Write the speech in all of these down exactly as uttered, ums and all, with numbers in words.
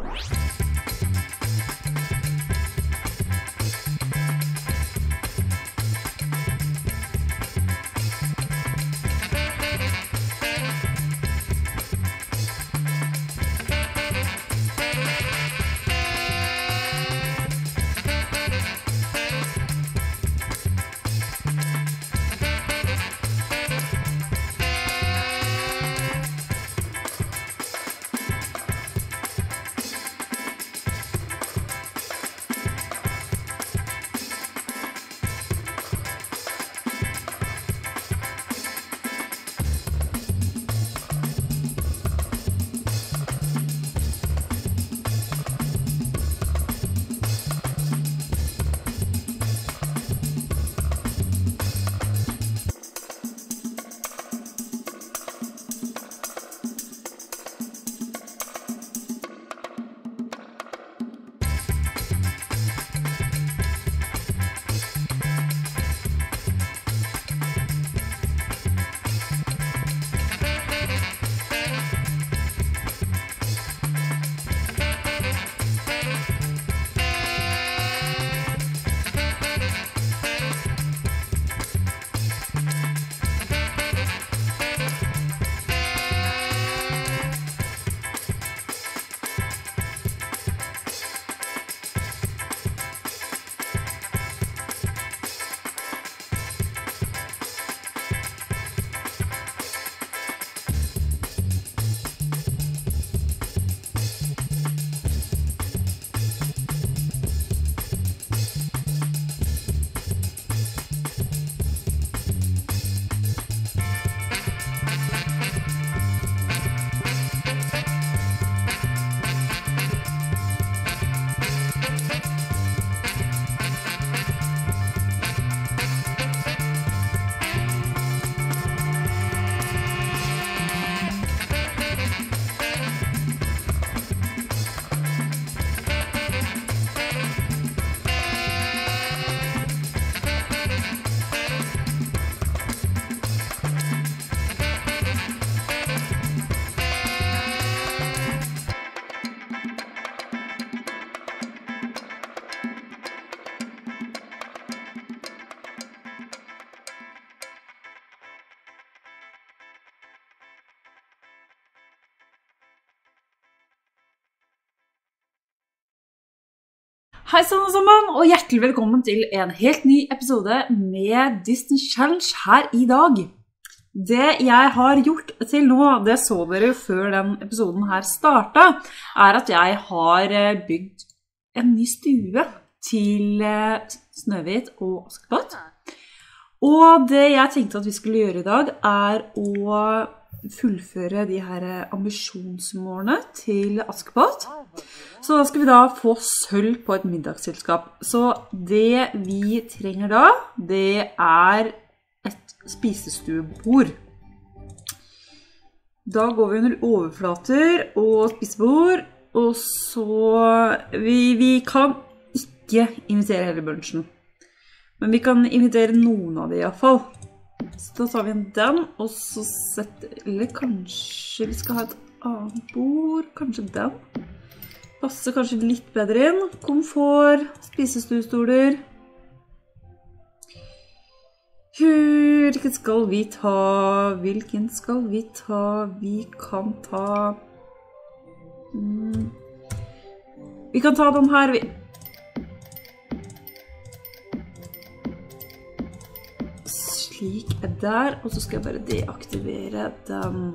Hei sann alle sammen, og hjertelig velkommen til en helt ny episode med Disney Challenge her i dag. Det jeg har gjort til nå, det så dere før den episoden her startet, er at jeg har bygd en ny stue til Snøhvit og Askepott. Og det jeg tenkte at vi skulle gjøre i dag er å fullføre de her ambisjonsmålene til Askepott. Så da skal vi da få sølv på et middagsselskap. Så det vi trenger da, det er et spisestuebord. Da går vi under overflater og spisebord, og så vi, vi kan ikke invitere hele bunchen. Men vi kan invitere noen av de i hvert fall. Så da tar vi en den, og så setter, eller kanskje vi skal ha et annet bord, kanskje den. Passer kanskje litt bedre inn. Komfort, spisestuestoler. Hvilken skal vi ta? Hvilken skal vi ta? Vi kan ta... Mm. Vi kan ta den her. Vi. Slik er der, og så skal jeg bare deaktivere den.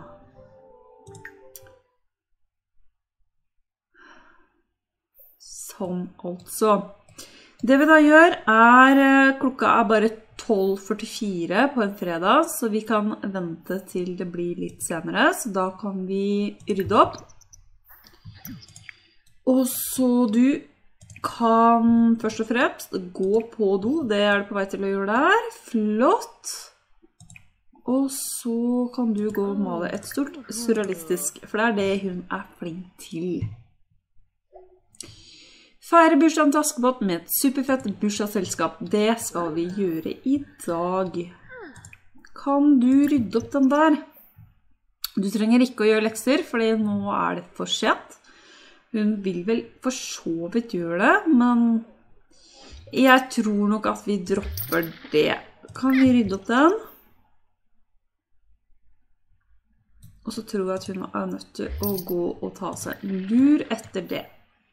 Sånn altså. Det vi da gjør er, klokka er bare tolv førtifire på en fredag, så vi kan vente til det blir litt senere, så da kan vi rydde opp. Og så du kan først og fremst gå på do, det er du på vei til å gjøre der. Flott. Og så kan du gå og male et stort surrealistisk, for det er det hun er flink til. Feire bursdagen til Askepott med et superfett bursdagsselskap. Det skal vi gjøre i dag. Kan du rydde opp den der? Du trenger ikke å gjøre lekser, fordi nå er det for sent. Hun vil vel for så vidt gjøre det, men jeg tror nok at vi dropper det. Kan vi rydde opp den? Og så tror jeg at hun er nødt til å gå og ta seg en lur etter det.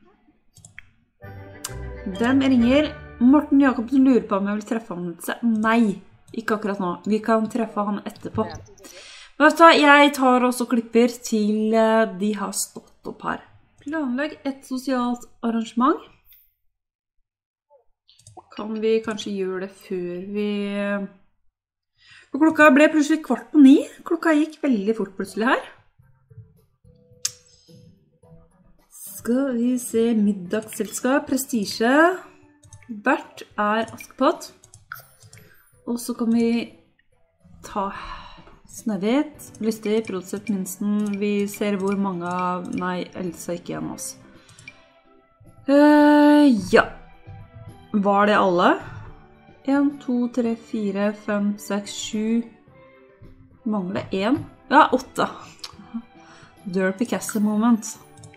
Hvem ringer? Morten Jakobsen lurer på om jeg vil treffe han etter seg. Nei, ikke akkurat nå. Vi kan treffe han etterpå. Men vet du hva, jeg tar også klipper til de har stått opp her. Planlegg et sosialt arrangement. Kan vi kanskje gjøre det før vi... For klokka ble plutselig kvart på ni. Klokka gikk veldig fort plutselig her. Skal vi se middagsselskap, prestisje. Bert er Askepott. Og så kan vi ta Snøhvit, Lystig, Produsent Minsten. Vi ser hvor mange av... Nei, Elsa ikke igjen oss. Uh, ja. Var det alle? en, to, tre, fire, fem, seks, sju. Mangler en. Ja, åtte. Derpy Castle moment.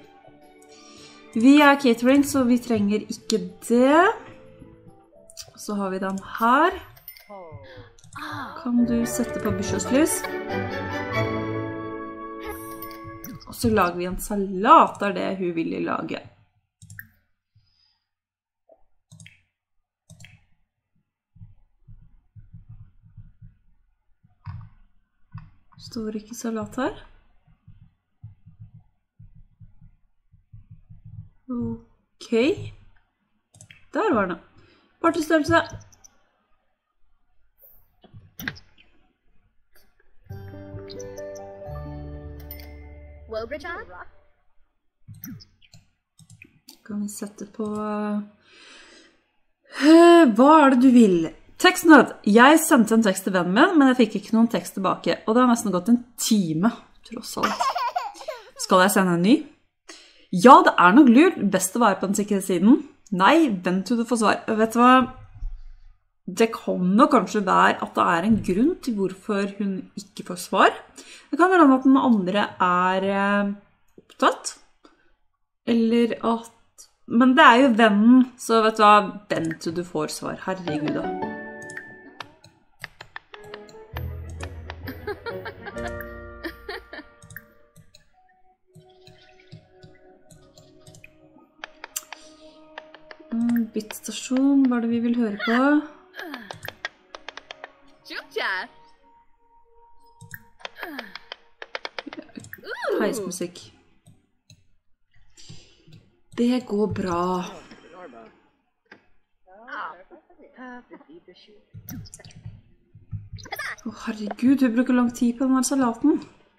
Vi er catering, så vi trenger ikke det. Så har vi den her. Kan du sette på bursdagslys? Og så lager vi en salat, det er det hun vil lage. Står ikke salat her? Ok. Der var den. Partystørrelse. Kan vi sette på... Hva er det du vil? Tekstnød. Jeg sendte en tekst til vennen min, men jeg fikk ikke noen tekst tilbake. Og det har nesten gått en time, tross alt. Skal jeg sende en ny? Ja, det er nok lurt. Best å være på den sikre siden. Nei, vent til du får svar. Vet du hva? Det kan nok kanskje være at det er en grunn til hvorfor hun ikke får svar. Det kan være at den andre er opptatt. Eller at... Men det er jo vennen, så vet du hva? Vent til du får svar. Herregud da. Bittstasjon, hva er det vi vil høre på? Heismusikk. Det går bra. Å herregud, hun bruker lang tid på denne salaten.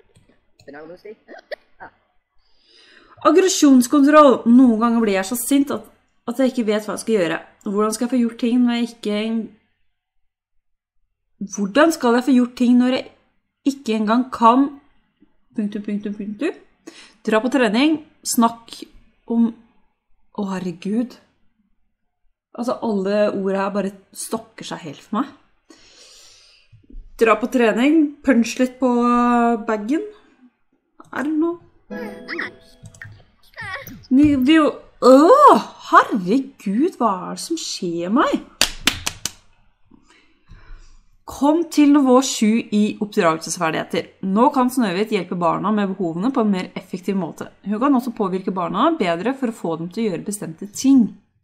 Aggresjonskontroll. Noen ganger blir jeg så sint at At jeg ikke vet hva jeg skal gjøre. Hvordan skal jeg få gjort ting når jeg ikke... Hvordan skal jeg få gjort ting når jeg ikke engang kan... Punktum, punktum, punktum. Dra på trening. Snakk om... Å, herregud. Altså, alle ord her bare stokker seg helt for meg. Dra på trening. Punch litt på baggen. Er det noe? Vi jo... Åh, herregud, hva er det som skjer meg? Kom til nivå sju i oppdragelsesferdigheter. Nå kan Snøhvit hjelpe barna med behovene på en mer effektiv måte. Hun kan også påvirke barna bedre for å få dem til å gjøre bestemte ting.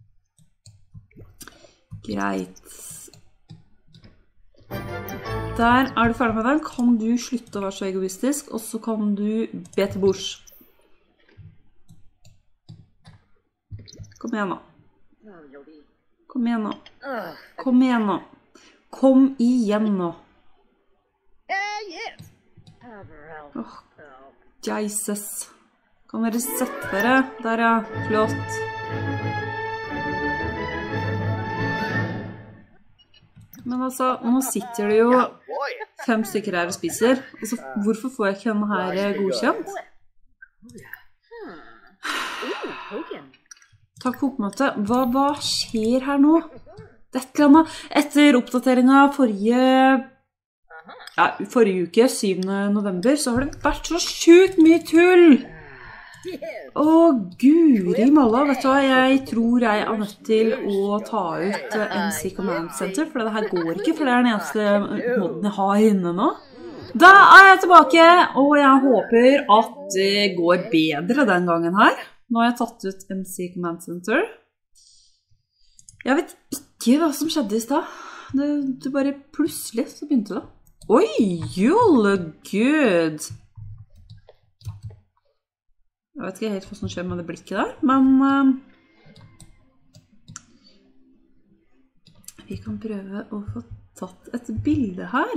Greit. Der er du ferdig med den. Kan du slutte å være så egoistisk, og så kan du be til bords. Kom igjen nå. Kom igjen nå. Kom igjen nå. Kom igjen nå. Åh, Jesus. Kan dere sette dere? Der ja, flott. Men altså, nå sitter det jo fem stykker her og spiser. Altså, hvorfor får jeg ikke denne her godkjent? Takk for oppmøtet. Hva, hva skjer her nå? Dette eller annet. Etter oppdateringen forrige, ja, forrige uke, syvende november, så har det vært så sjukt mye tull. Å, guri malla, vet du hva? Jeg tror jeg er nødt til å ta ut M C Command Center, for det her går ikke, for det er den eneste måten jeg har inne nå. Da er jeg tilbake, og jeg håper at det går bedre den gangen her. Nå har jeg tatt ut M C Command Center. Jeg vet ikke hva som skjedde i sted. Det, det bare plutselig så begynte det. Oi, you look good! Jeg vet ikke helt hva som skjer med det blikket der, men uh, vi kan prøve å få tatt et bilde her.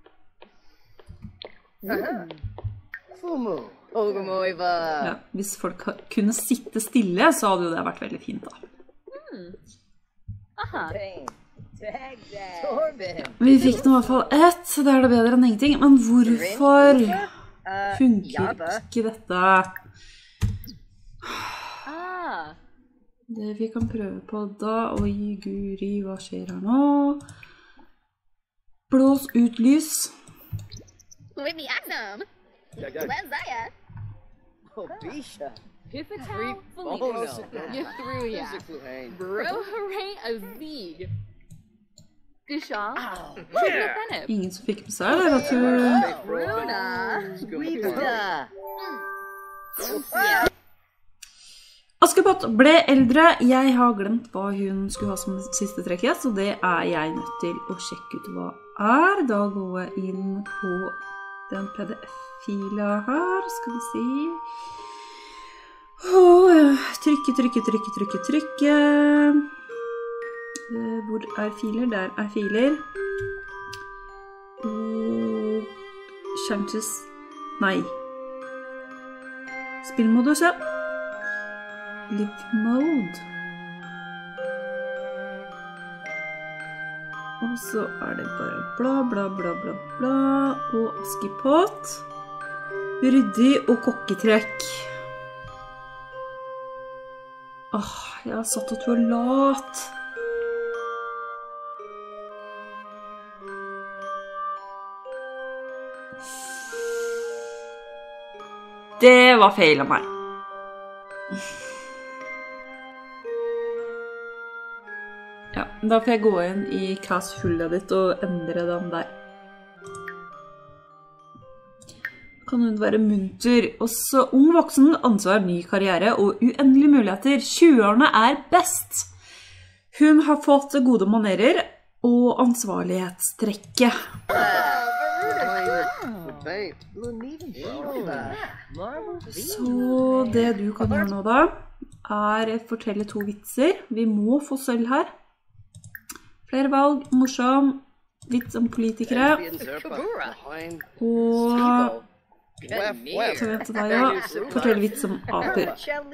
Ja, hvis folk kunne sitte stille, så hadde jo det vært veldig fint da. Vi fikk nå i hvert fall ett, det er det bedre enn ingenting, men hvorfor funker ikke dette? Det vi kan prøve på da, oi guri, hva skjer her nå? Blås ut lys. Ingen som fikk med seg det, vet du. Askepott ble eldre. Jeg har glemt hva hun skulle ha som siste trekket, så det er jeg nødt til å sjekke ut hva er. Da går jeg inn på den P D F-fila her, skal vi se. Oh, trykke, trykke, trykke, trykke, trykke. Hvor er filer? Der er filer. Og chances, nei. Spillmodus, ja. Live mode. Og så er det bare bla, bla, bla, bla, bla. Og Askepott. Ryddig og kokketrekk. Åh, jeg har satt at du er lat. Det var feil av meg. Ja, da får jeg gå inn i classfullet ditt og endre den der. Kan hun være munter? Også ung voksen, ansvar, ny karriere og uendelige muligheter. tjueårene er best! Hun har fått gode manerer og ansvarlighetstrekke. Så det du kan gjøre nå da, er å fortelle to vitser. Vi må få sølv her. Flere valg, morsom, vits om politikere. Og så vet du deg, ja. Fortell vits om aper.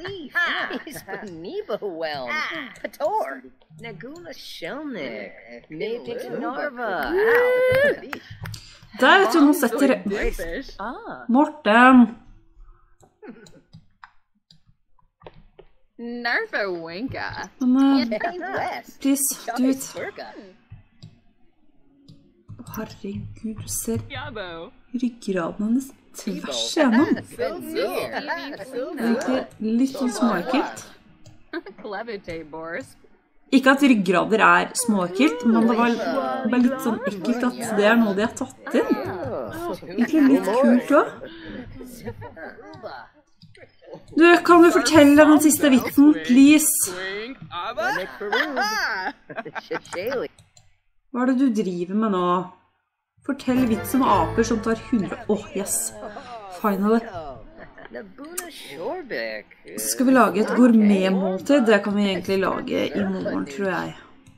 Der vet du, nå setter Morten. Narfawinka. Men, please, do it. Herregud, du ser ryggraden hennes tvers igjennom. Det er egentlig litt sånn småekkelt. Ikke at ryggrader er småekkelt, men det var bare litt sånn ekkelt at det er noe de har tatt inn. Egentlig litt kult også. Du, kan du fortelle den siste vitsen, please? Hva er det du driver med nå? Fortell vits om aper som tar hundre... Åh, oh, yes. Finally. Så skal vi lage et gourmetmåltid. Det kan vi egentlig lage i morgen, tror jeg.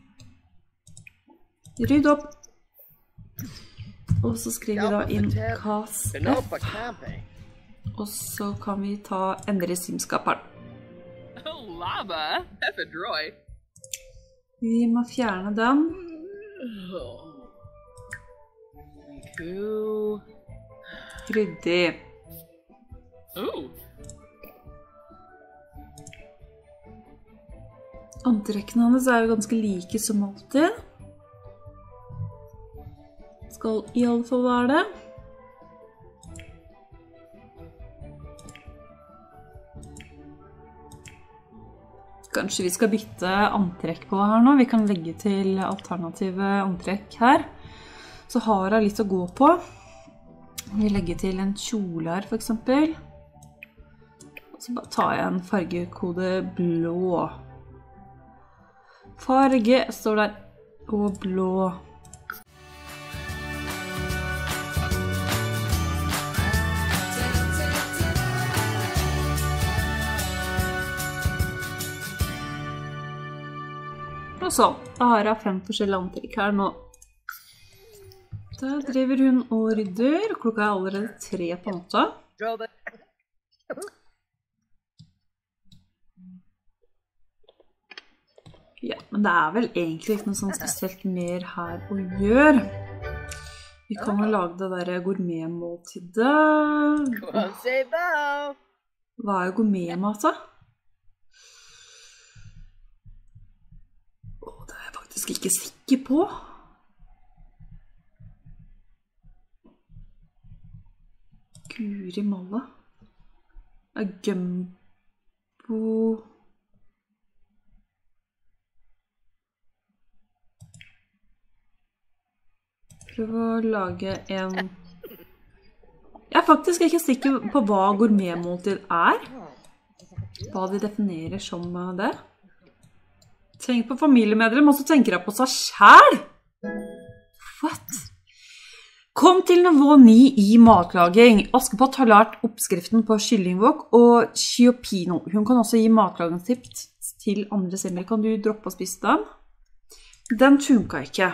Rydd opp. Og så skriver vi da inn Cas F. Og så kan vi ta endre simskaperen. Vi må fjerne den. Ryddig. Antrekkene hennes er jo ganske like som alltid. Skal i alle fall være det. Kanskje vi skal bytte antrekk på her nå. Vi kan legge til alternative antrekk her. Så har jeg litt å gå på. Vi legger til en kjole her for eksempel. Så bare tar jeg en fargekode blå. Farge står der, og blå. Og så, da har jeg fem forskjellige antrekk her nå. Der driver hun og rydder, og klokka er allerede tre på natta. Ja, men det er vel egentlig ikke noe sånn spesielt mer her å gjøre. Vi kan jo lage det der gourmetmåltidet. Hva er gourmetmat da? Det er jeg faktisk ikke sikker på. Guri malla. Er gumbo... Prøv å lage en... Jeg er faktisk ikke sikker på hva gourmetmåltid er. Hva de definerer som det. Tenk på familiemedlem, og så tenker jeg på seg selv. What? Kom til nivå ni i matlaging. Askepott har lært oppskriften på kyllingwok og chiopino. Hun kan også gi matlagingstips til andre simmer. Kan du droppe å spise den? Den funka ikke.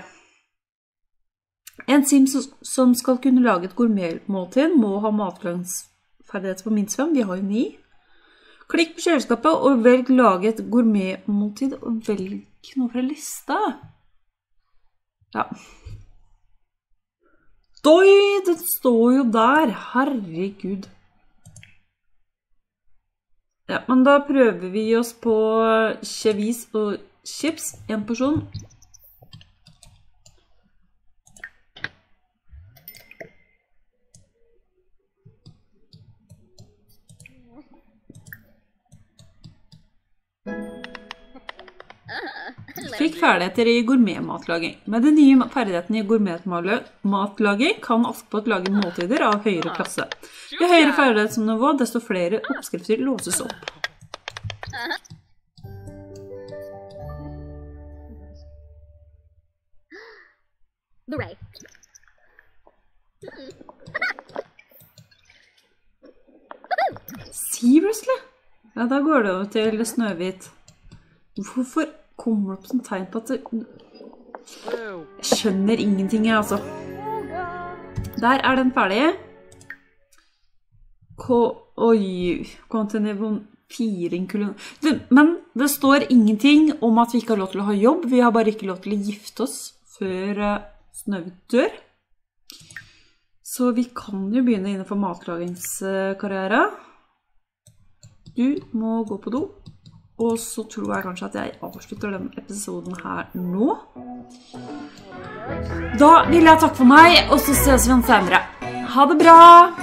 En sim som skal kunne lage et gourmetmåltid må ha matlagingsferdigheter på minst fem. Vi har jo ni. Klikk på kjøleskapet og velg lage et gourmetmåltid og velg noe fra lista. Ja. Doi, det står jo der. Herregud. Ja, men da prøver vi oss på chevis og chips. En porsjon. Fikk ferdigheter i gourmetmatlaging. Med de nye ferdighetene i gourmetmatlaging kan Askepott lage måltider av høyere klasse. Jo høyere ferdighetsnivå, desto flere oppskrifter låses opp. Seriously? Ja, da går det over til Snøhvit. Hvorfor kommer det opp som tegn på at det... Jeg skjønner ingenting, jeg, altså. Der er den ferdig. K... Oi, kom til nivå fire. Men det står ingenting om at vi ikke har lov til å ha jobb. Vi har bare ikke lov til å gifte oss før Snøhvit dør. Så vi kan jo begynne innenfor matlagingskarriere. Du må gå på do. Og så tror jeg kanskje at jeg avslutter denne episoden her nå. Da vil jeg takke for meg, og så ses vi igjen senere. Ha det bra!